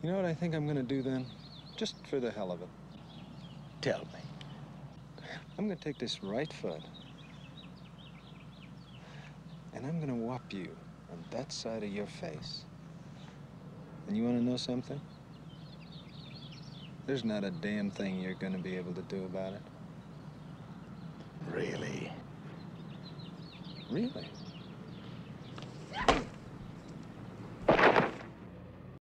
You know what I think I'm gonna do then? Just for the hell of it. Tell me. I'm gonna take this right foot, and I'm gonna whop you on that side of your face. And you wanna know something? There's not a damn thing you're gonna be able to do about it. Really? Really?